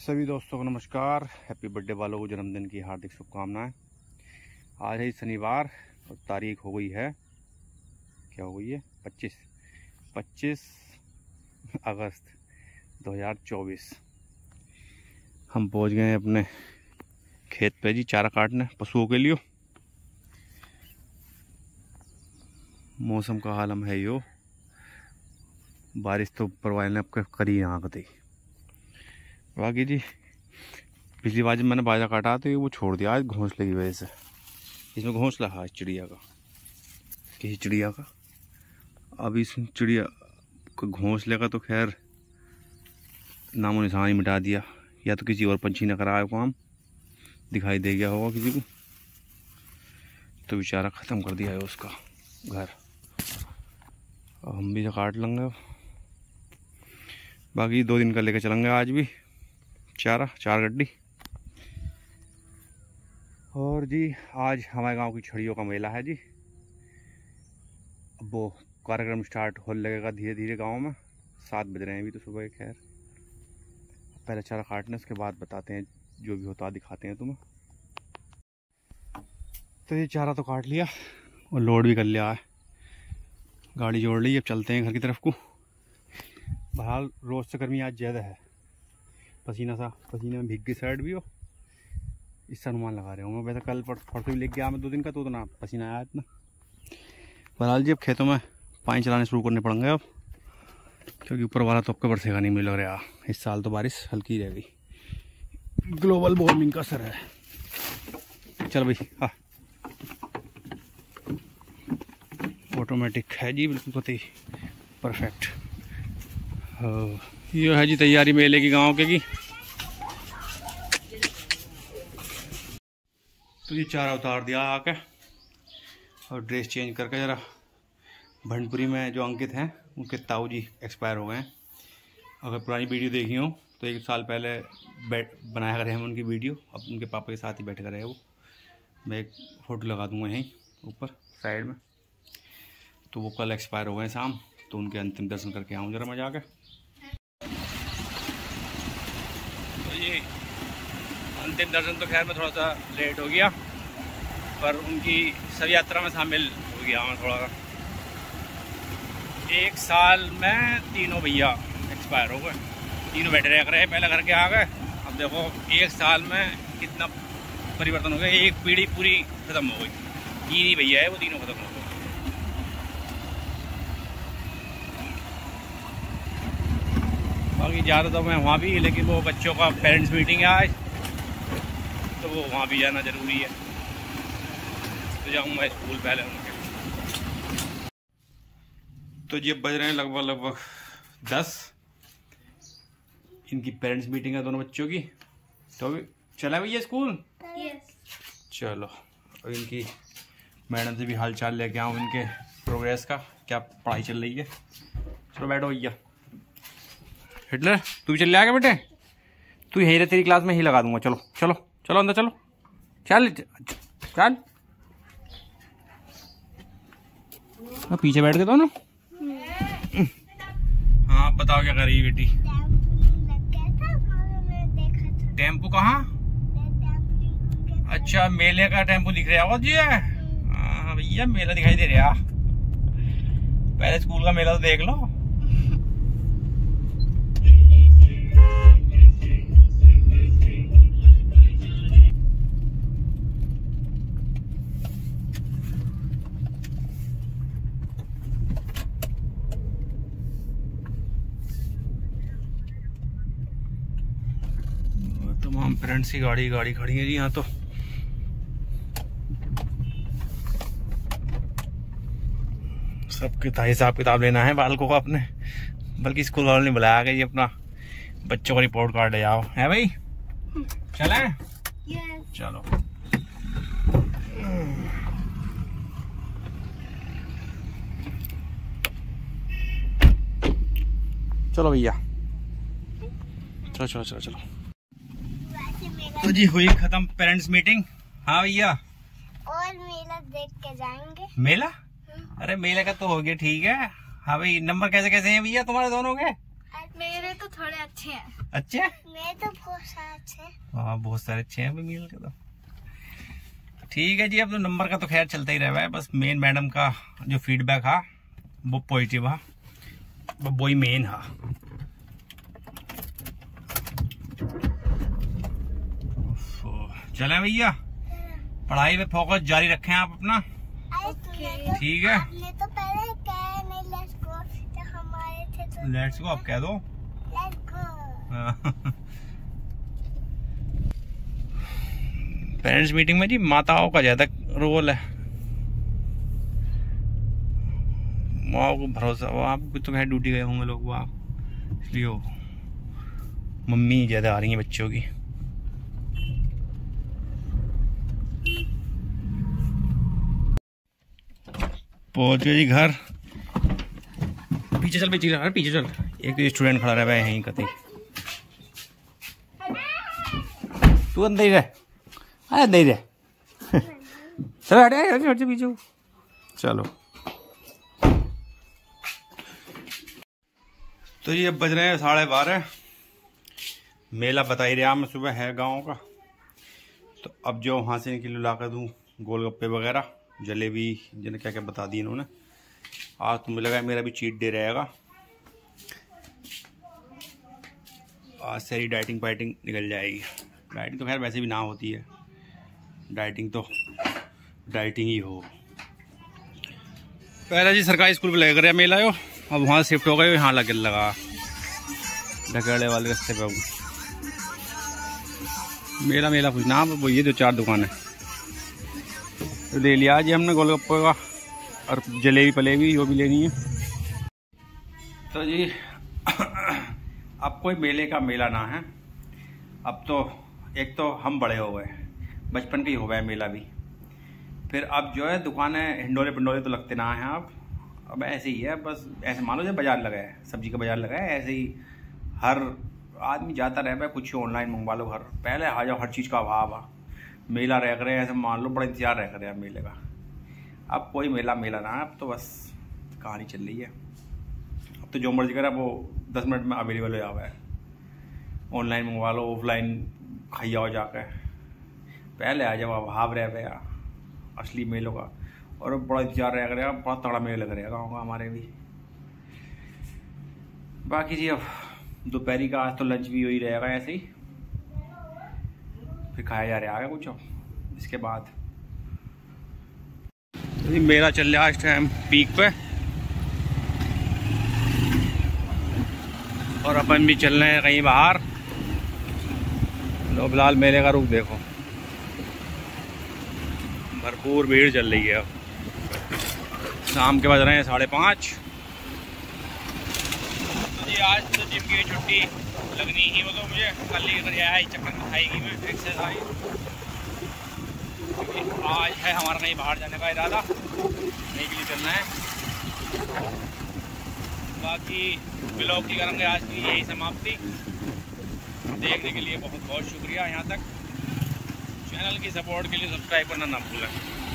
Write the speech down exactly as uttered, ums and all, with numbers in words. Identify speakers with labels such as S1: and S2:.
S1: सभी दोस्तों को नमस्कार। हैप्पी बर्थडे वालों को जन्मदिन की हार्दिक शुभकामनाएं। आज है शनिवार और तारीख हो गई है, क्या हो गई है, पच्चीस पच्चीस अगस्त दो हज़ार चौबीस। हम पहुंच गए अपने खेत पे जी, चारा काटने पशुओं के लिए। मौसम का हालम है यो, बारिश तो परवाह ने अब करी यहाँ कती। बाकी जी पिछली बार जब मैंने बाजरा काटा तो वो छोड़ दिया आज घोंसले की वजह से। इसमें घोंसला है चिड़िया का, किसी चिड़िया का। अब इस चिड़िया को घोंसले का तो खैर नामो निशान ही मिटा दिया, या तो किसी और पंछी ने कराया काम, दिखाई दे गया होगा किसी को, तो बेचारा ख़त्म कर दिया है उसका घर। अब हम भी काट लेंगे। बाकी दो दिन का लेकर चलेंगे आज भी चारा, चार गड्डी। और जी आज हमारे गांव की छड़ियों का मेला है जी। अब वो कार्यक्रम स्टार्ट होने लगेगा धीरे धीरे गांव में। सात बज रहे हैं अभी तो सुबह। खैर पहले चारा काटने, उसके बाद बताते हैं जो भी होता दिखाते हैं तुम्हें। तो ये चारा तो काट लिया और लोड भी कर लिया है, गाड़ी जोड़ ली। अब चलते हैं घर की तरफ को। बहरहाल रोज़ से गर्मी आज ज़्यादा है, पसीना सा पसीने में भीग गई साइड भी हो, इससे अनुमान लगा रहे हूँ। वैसे कल परसों भी लेके गया मैं दो दिन का, तो उतना पसीना आया इतना। बहरहाल जी अब खेतों में पानी चलाने शुरू करने पड़ेंगे अब, क्योंकि ऊपर वाला तो आपको बरसेगा नहीं मिल रहा। इस साल तो बारिश हल्की रहेगी, ग्लोबल वार्मिंग का असर है। चल भाई, हाँ ऑटोमेटिक है जी, बिल्कुल पति परफेक्ट। ये है जी तैयारी मेले की गांव के की। तो ये चारा उतार दिया आके और ड्रेस चेंज करके ज़रा भंडपुरी में जो अंकित हैं उनके ताऊ जी एक्सपायर हो गए हैं। अगर पुरानी वीडियो देखी हो तो एक साल पहले बैठ बनाया करे हम उनकी वीडियो, अब उनके पापा के साथ ही बैठ कर रहे वो। मैं एक फ़ोटो लगा दूँगा यहीं ऊपर साइड में। तो वो कल एक्सपायर हो गए शाम, तो उनके अंतिम दर्शन करके आऊँ ज़रा मजा आके। तो ये अंतिम दर्शन तो खैर में थोड़ा सा लेट हो गया, पर उनकी शव यात्रा में शामिल हो गया मैं थोड़ा सा। एक साल में तीनों भैया एक्सपायर हो गए, तीनों बैठे रह रहे, पहले घर के आ गए। अब देखो एक साल में कितना परिवर्तन हो गया, एक पीढ़ी पूरी खत्म हो गई। तीन ही भैया है वो, तीनों खत्म हो गए। बाकी ज़्यादा तो मैं वहाँ भी, लेकिन वो बच्चों का पेरेंट्स मीटिंग है आज, तो वो वहाँ भी जाना ज़रूरी है, तो जाऊँगा स्कूल पहले उनके। तो ये बज रहे हैं लगभग लगभग दस। इनकी पेरेंट्स मीटिंग है दोनों बच्चों की, तो अभी चला भैया स्कूल। yes. चलो, और इनकी मैडम से भी हाल चाल लेके आऊँ इनके प्रोग्रेस का, क्या पढ़ाई चल रही है। चलो बैठो भैया। हिटलर तू भी चल आएगा बेटे, तू यहीं रह, तेरी क्लास में ही लगा दूंगा। चलो चलो चलो अंदर चलो, चल चल। तो पीछे बैठ के दो ना। हाँ बताओ क्या कर रही है बेटी। टेम्पो कहाँ? अच्छा मेले का टेम्पो दिख रहा है जी। हाँ भैया मेला दिखाई दे रहा, पहले स्कूल का मेला तो देख लो। तमाम पेरेंट्स की गाड़ी गाड़ी खड़ी है जी यहाँ। तो सबके हिसाब किताब लेना है बालकों को अपने, बल्कि स्कूल वालों ने बुलाया कि ये अपना बच्चों का रिपोर्ट कार्ड ले आओ। है भाई, चले? yes. चलो चलो भैया, चलो चलो चलो चलो। तो जी हुई खत्म पेरेंट्स मीटिंग। हाँ भैया,
S2: और मेला देख के जाएंगे।
S1: मेला? अरे मेले का तो हो गया, ठीक है। हाँ भाई, नंबर कैसे कैसे हैं भैया तुम्हारे दोनों के?
S2: मेरे तो थोड़े अच्छे अच्छे
S1: अच्छे
S2: मैं तो बहुत सारे अच्छे।
S1: हाँ बहुत सारे अच्छे हैं मील के तो। ठीक है जी, अब तो नंबर का तो खैर चलता ही रहा है, बस मेन मैडम का जो फीडबैक हा वो पॉजिटिव हा, वो ही मेन हा। चले भैया, पढ़ाई पे फोकस जारी रखें आप अपना। ठीक है,
S2: आपने तो पहले कहा नहीं लेट्स गो, तो हमारे थे तो
S1: लेट्स गो आप कह दो।
S2: Let's go.
S1: पेरेंट्स मीटिंग में जी माताओं का ज्यादा रोल है, माओ को भरोसा, वो आप तो खैर ड्यूटी गए होंगे लोग वहाँ, इसलिए मम्मी ज्यादा आ रही हैं बच्चों की। पहुंच गए जी घर। पीछे चल पीछे चल पीछे चल, एक स्टूडेंट खड़ा रहा है यहीं कहीं। तू अंदर ही रह, अंदर ही रह। चलो हटे हटे हटे पीछे। चलो तो ये बज रहे हैं साढ़े बारह। मेला बता ही रहा मैं सुबह है गाँव का। तो अब जो वहाँ से किलो ला कर दूँ गोलगप्पे वगैरह जलेबी जिन्हें क्या क्या बता दी इन्होंने। आज तो मुझे लगा मेरा भी चीट डे रहेगा, आज से ही डाइटिंग वाइटिंग निकल जाएगी। डाइटिंग तो खैर वैसे भी ना होती है, डाइटिंग तो डाइटिंग ही हो। पहले जी सरकारी स्कूल पे लगे कर मेला हो, अब वहाँ शिफ्ट हो गए, यहाँ लगे लगा ढकेड़े वाले रास्ते पे मेला। मेला कुछ ना, वो ये जो चार दुकान है तो ले लिया जी हमने गोलगप्पे का और जलेबी पलेबी वो भी लेनी है। तो जी अब कोई मेले का मेला ना है, अब तो एक तो हम बड़े हो गए, बचपन के ही हो गए मेला भी। फिर अब जो है दुकानें हिंडोले पिंडोले तो लगते ना हैं अब अब ऐसे ही है, बस ऐसे मान लो जब बाजार लगा है, सब्जी का बाजार लगा है, ऐसे ही हर आदमी जाता रहता है, कुछ ऑनलाइन मंगवा लो घर। पहले आ जाओ, हर चीज़ का अभाव आ, मेला रह करे ऐसे मान लो, बड़ा इंतजार रह करे मेले का। अब कोई मेला मेला ना है, अब तो बस कहानी चल रही है। अब तो जो मर्जी करे वो दस मिनट में अवेलेबल हो जावा है, ऑनलाइन मंगवा लो, ऑफलाइन खाइया हो जाकर। पहले आ जाओ अभाव रह गया असली मेलों का, और बड़ा इंतजार रह करेगा, बड़ा तगड़ा मेला लग रहेगा गाँव का हमारे भी। बाकी जी अब दोपहरी का आज तो लंच भी वही रहेगा ऐसे ही, फिर खाया जा रहा है कुछ अब इसके बाद। मेला चल रहा है इस टाइम पीक पे, और अपन भी चल रहे हैं कहीं बाहर। लो फिलहाल मेले का रुख देखो, भरपूर भीड़ चल रही है। अब शाम के बज रहे हैं साढ़े पाँच। जी आज तो जिम की छुट्टी लगनी ही, वो तो मुझे कल ही कर आया चक्कर में खाएगी मैं एक्सरसाइज। आज है हमारा कहीं बाहर जाने का इरादा, नहीं के लिए चलना है। बाकी ब्लॉग की करेंगे आज की यही समाप्ति। देखने के लिए बहुत बहुत शुक्रिया। यहाँ तक चैनल की सपोर्ट के लिए सब्सक्राइब करना ना भूलें।